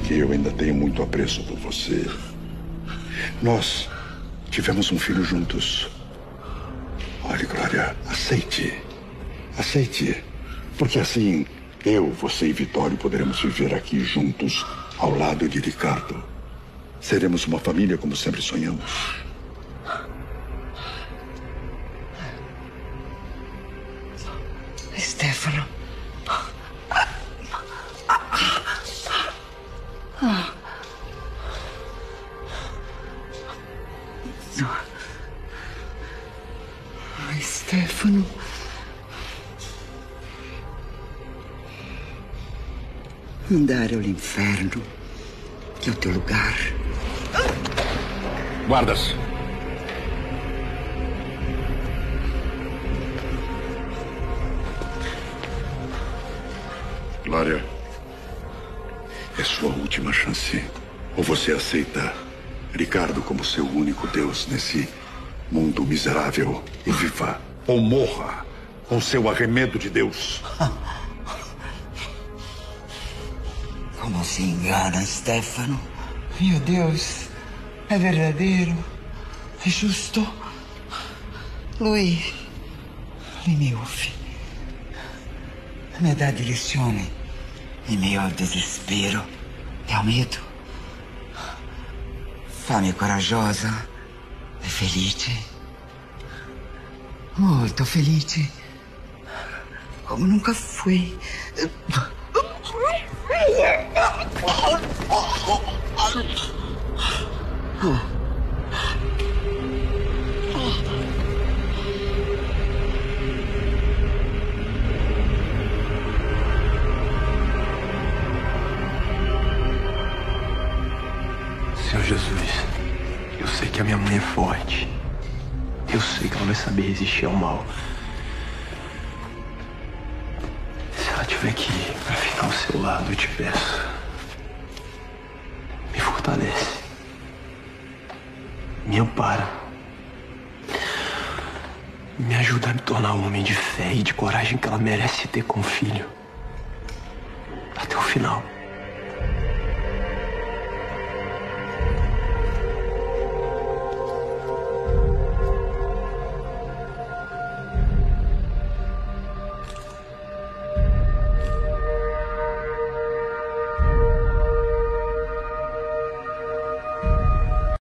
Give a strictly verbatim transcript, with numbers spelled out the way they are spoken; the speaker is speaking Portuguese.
que eu ainda tenho muito apreço por você. Nós tivemos um filho juntos. Olhe, Glória, aceite. Aceite. Porque assim, eu, você e Vitório poderemos viver aqui juntos, ao lado de Ricardo. Seremos uma família como sempre sonhamos. Stefano. Stefano. Andare all'inferno, che è il tuo lugar. Guardas. Glória, é sua última chance. Ou você aceita Ricardo como seu único Deus nesse mundo miserável e viva, ou morra com seu arremedo de Deus. Como se engana, Stefano? Meu Deus, é verdadeiro, é justo. Lui, lui mi ouve, me dà direzione in meio ao desespero e ao medo. Fa-me corajosa e felice, molto felice, como nunca fui. Senhor Jesus, eu sei que a minha mãe é forte. Eu sei que ela vai saber resistir ao mal. Se ela tiver que ir pra ficar ao seu lado, eu te peço, me fortalece, me ampara, me ajuda a me tornar um homem de fé e de coragem que ela merece ter com o filho até o final.